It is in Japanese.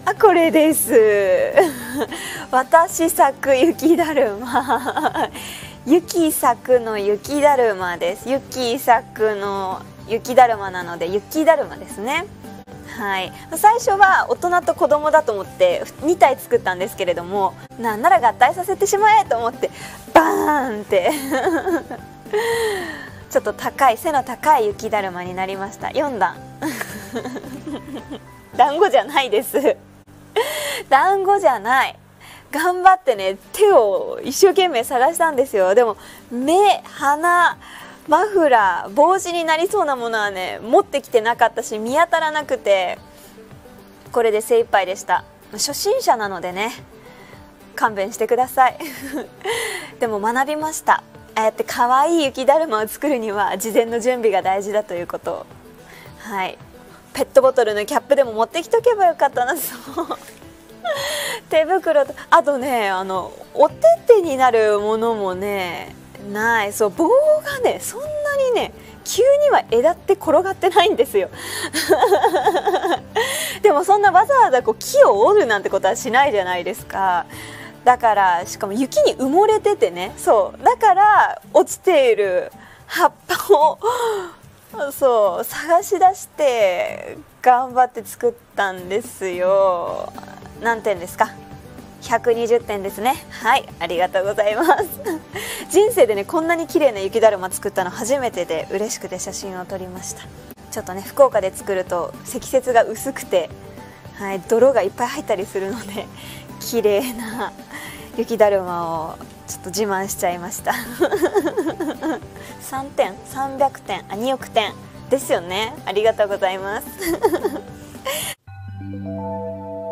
これです私作雪だるま雪作の雪だるまです。雪作の雪だるまなので雪だるまですね。はい、最初は大人と子供だと思って2体作ったんですけれども、なんなら合体させてしまえと思ってバーンってちょっと高い背の高い雪だるまになりました。4段団子じゃないです団子じゃない。頑張ってね手を一生懸命探したんですよ。でも目、鼻、マフラー、帽子になりそうなものはね持ってきてなかったし、見当たらなくてこれで精一杯でした。初心者なのでね勘弁してくださいでも学びました。ああやって可愛い雪だるまを作るには事前の準備が大事だということを。はい、ペットボトルのキャップでも持ってきとけばよかったな。そう手袋と、あとねお手手になるものもねない。そう棒がねそんなにね急には枝って転がってないんですよでもそんなわざわざこう木を折るなんてことはしないじゃないですか。だからしかも雪に埋もれててね、そうだから落ちている葉っぱをそう探し出して頑張って作ったんですよ。何点ですか？120点ですね。はい、ありがとうございます人生でねこんなに綺麗な雪だるま作ったの初めてで嬉しくて写真を撮りました。ちょっとね福岡で作ると積雪が薄くて、はい、泥がいっぱい入ったりするので綺麗な雪だるまをちょっと自慢しちゃいました3点300点2億点ですよね。ありがとうございます